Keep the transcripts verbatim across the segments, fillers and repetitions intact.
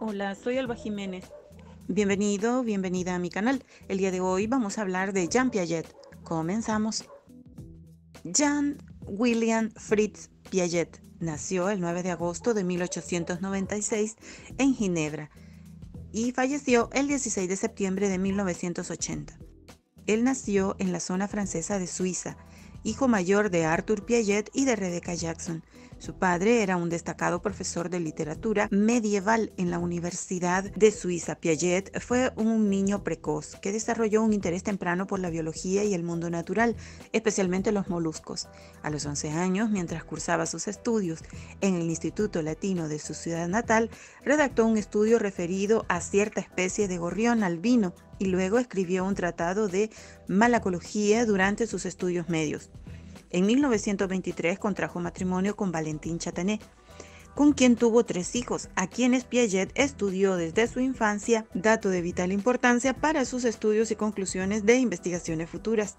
Hola, soy Alba Jiménez. Bienvenido, bienvenida a mi canal. El día de hoy vamos a hablar de Jean Piaget. Comenzamos. Jean William Fritz Piaget nació el nueve de agosto de mil ochocientos noventa y seis en Ginebra y falleció el dieciséis de septiembre de mil novecientos ochenta. Él nació en la zona francesa de Suiza, hijo mayor de Arthur Piaget y de Rebecca Jackson. Su padre era un destacado profesor de literatura medieval en la Universidad de Suiza. Piaget fue un niño precoz que desarrolló un interés temprano por la biología y el mundo natural, especialmente los moluscos. A los once años, mientras cursaba sus estudios en el Instituto Latino de su ciudad natal, redactó un estudio referido a cierta especie de gorrión albino y luego escribió un tratado de malacología durante sus estudios medios. En mil novecientos veintitrés contrajo matrimonio con Valentin Chatanet, con quien tuvo tres hijos, a quienes Piaget estudió desde su infancia, dato de vital importancia para sus estudios y conclusiones de investigaciones futuras.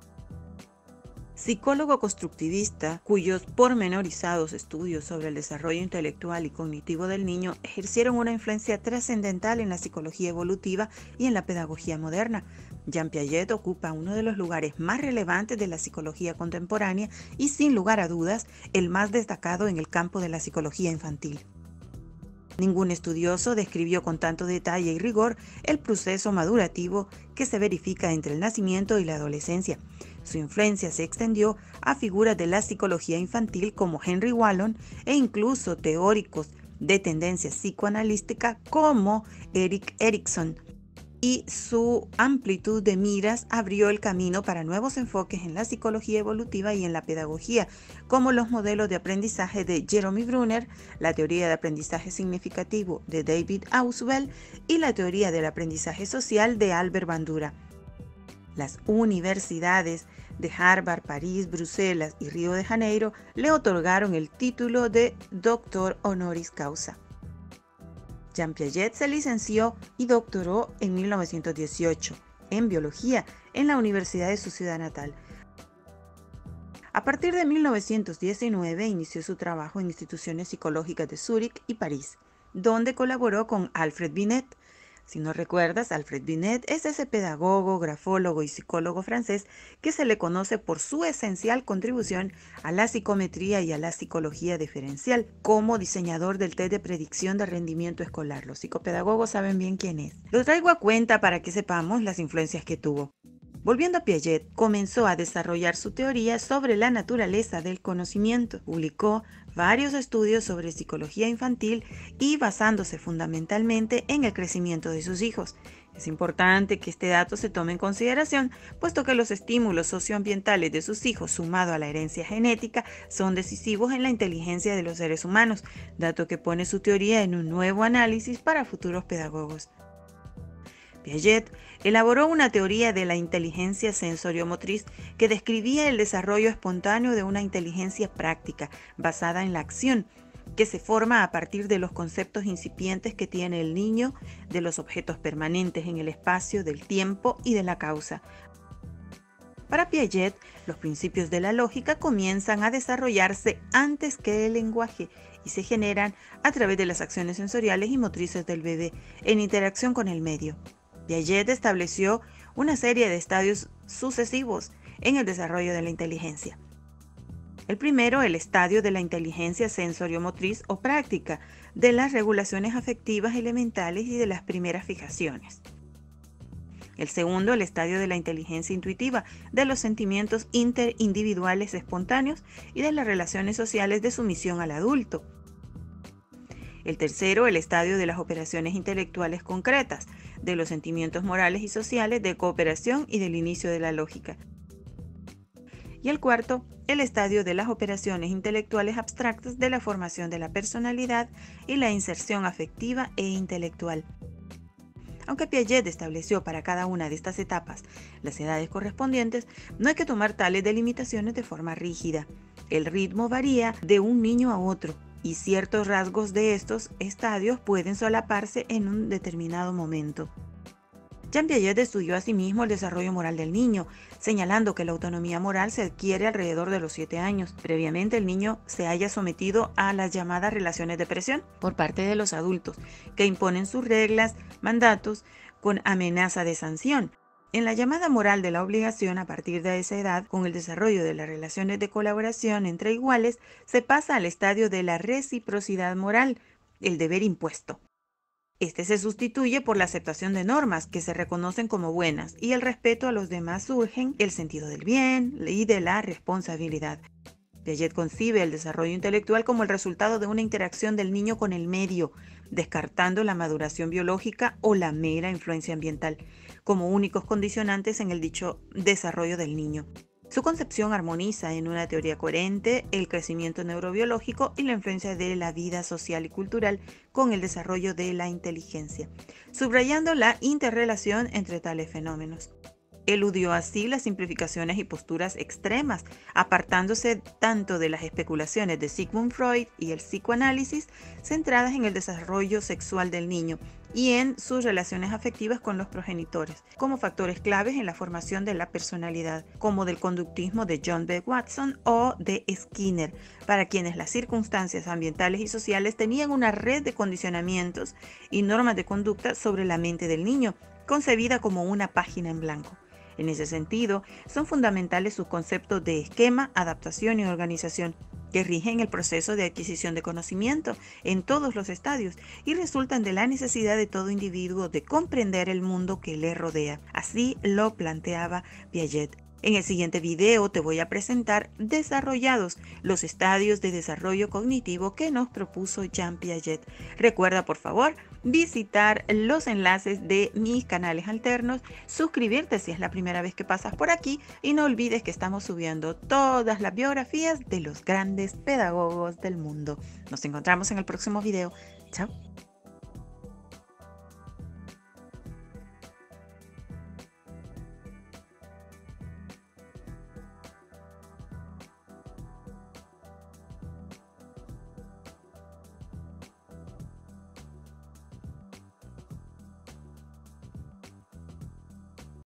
Psicólogo constructivista, cuyos pormenorizados estudios sobre el desarrollo intelectual y cognitivo del niño ejercieron una influencia trascendental en la psicología evolutiva y en la pedagogía moderna. Jean Piaget ocupa uno de los lugares más relevantes de la psicología contemporánea y, sin lugar a dudas, el más destacado en el campo de la psicología infantil. Ningún estudioso describió con tanto detalle y rigor el proceso madurativo que se verifica entre el nacimiento y la adolescencia. Su influencia se extendió a figuras de la psicología infantil como Henry Wallon e incluso teóricos de tendencia psicoanalítica como Erik Erikson, y su amplitud de miras abrió el camino para nuevos enfoques en la psicología evolutiva y en la pedagogía, como los modelos de aprendizaje de Jeremy Brunner, la teoría de aprendizaje significativo de David Ausubel y la teoría del aprendizaje social de Albert Bandura. Las universidades de Harvard, París, Bruselas y Río de Janeiro le otorgaron el título de doctor honoris causa. Jean Piaget se licenció y doctoró en mil novecientos dieciocho en biología en la universidad de su ciudad natal. A partir de mil novecientos diecinueve inició su trabajo en instituciones psicológicas de Zúrich y París, donde colaboró con Alfred Binet. Si no recuerdas, Alfred Binet es ese pedagogo, grafólogo y psicólogo francés que se le conoce por su esencial contribución a la psicometría y a la psicología diferencial, como diseñador del test de predicción de rendimiento escolar. Los psicopedagogos saben bien quién es. Lo traigo a cuenta para que sepamos las influencias que tuvo. Volviendo a Piaget, comenzó a desarrollar su teoría sobre la naturaleza del conocimiento. Publicó varios estudios sobre psicología infantil y basándose fundamentalmente en el crecimiento de sus hijos. Es importante que este dato se tome en consideración, puesto que los estímulos socioambientales de sus hijos, sumado a la herencia genética, son decisivos en la inteligencia de los seres humanos, dato que pone su teoría en un nuevo análisis para futuros pedagogos. Piaget elaboró una teoría de la inteligencia sensoriomotriz que describía el desarrollo espontáneo de una inteligencia práctica basada en la acción, que se forma a partir de los conceptos incipientes que tiene el niño, de los objetos permanentes en el espacio, del tiempo y de la causa. Para Piaget, los principios de la lógica comienzan a desarrollarse antes que el lenguaje y se generan a través de las acciones sensoriales y motrices del bebé en interacción con el medio. Piaget estableció una serie de estadios sucesivos en el desarrollo de la inteligencia. El primero, el estadio de la inteligencia sensoriomotriz o práctica, de las regulaciones afectivas elementales y de las primeras fijaciones. El segundo, el estadio de la inteligencia intuitiva, de los sentimientos interindividuales espontáneos y de las relaciones sociales de sumisión al adulto. El tercero, el estadio de las operaciones intelectuales concretas, de los sentimientos morales y sociales de cooperación y del inicio de la lógica. Y el cuarto, el estadio de las operaciones intelectuales abstractas de la formación de la personalidad y la inserción afectiva e intelectual. Aunque Piaget estableció para cada una de estas etapas las edades correspondientes, no hay que tomar tales delimitaciones de forma rígida. El ritmo varía de un niño a otro, y ciertos rasgos de estos estadios pueden solaparse en un determinado momento. Jean Piaget estudió asimismo el desarrollo moral del niño, señalando que la autonomía moral se adquiere alrededor de los siete años. Previamente el niño se haya sometido a las llamadas relaciones de presión por parte de los adultos, que imponen sus reglas, mandatos, con amenaza de sanción. En la llamada moral de la obligación, a partir de esa edad, con el desarrollo de las relaciones de colaboración entre iguales, se pasa al estadio de la reciprocidad moral, el deber impuesto. Este se sustituye por la aceptación de normas que se reconocen como buenas y el respeto a los demás surgen el sentido del bien y de la responsabilidad. Piaget concibe el desarrollo intelectual como el resultado de una interacción del niño con el medio, descartando la maduración biológica o la mera influencia ambiental, como únicos condicionantes en el dicho desarrollo del niño. Su concepción armoniza en una teoría coherente el crecimiento neurobiológico y la influencia de la vida social y cultural con el desarrollo de la inteligencia, subrayando la interrelación entre tales fenómenos. Eludió así las simplificaciones y posturas extremas, apartándose tanto de las especulaciones de Sigmund Freud y el psicoanálisis centradas en el desarrollo sexual del niño y en sus relaciones afectivas con los progenitores, como factores claves en la formación de la personalidad, como del conductismo de John B. Watson o de Skinner, para quienes las circunstancias ambientales y sociales tenían una red de condicionamientos y normas de conducta sobre la mente del niño, concebida como una página en blanco. En ese sentido, son fundamentales sus conceptos de esquema, adaptación y organización, que rigen el proceso de adquisición de conocimiento en todos los estadios y resultan de la necesidad de todo individuo de comprender el mundo que le rodea. Así lo planteaba Piaget. En el siguiente video te voy a presentar desarrollados los estadios de desarrollo cognitivo que nos propuso Jean Piaget. Recuerda, por favor, visitar los enlaces de mis canales alternos, suscribirte si es la primera vez que pasas por aquí y no olvides que estamos subiendo todas las biografías de los grandes pedagogos del mundo. Nos encontramos en el próximo video. Chao.